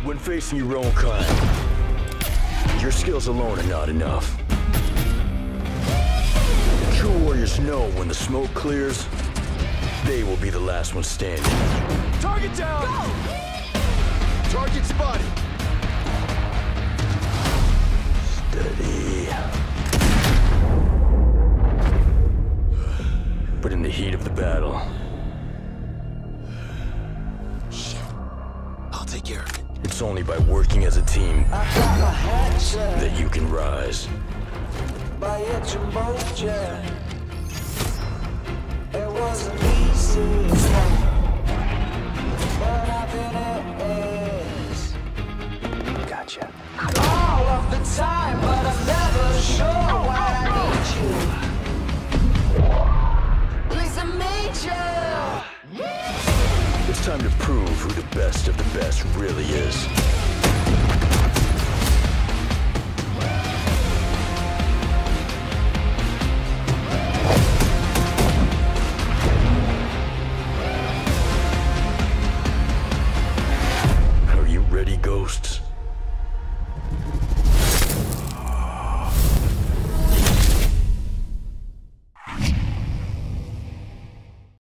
When facing your own kind, your skills alone are not enough. True warriors know when the smoke clears, they will be the last one standing. Target down! Go! Target spotted! Steady. But in the heat of the battle... Shit. I'll take care of it. It's only by working as a team that you can rise. It wasn't easy, but I think it is. Gotcha. All of the time, but I'm never sure why I need you. Lisa Major. It's time to prove who the best of the best really is.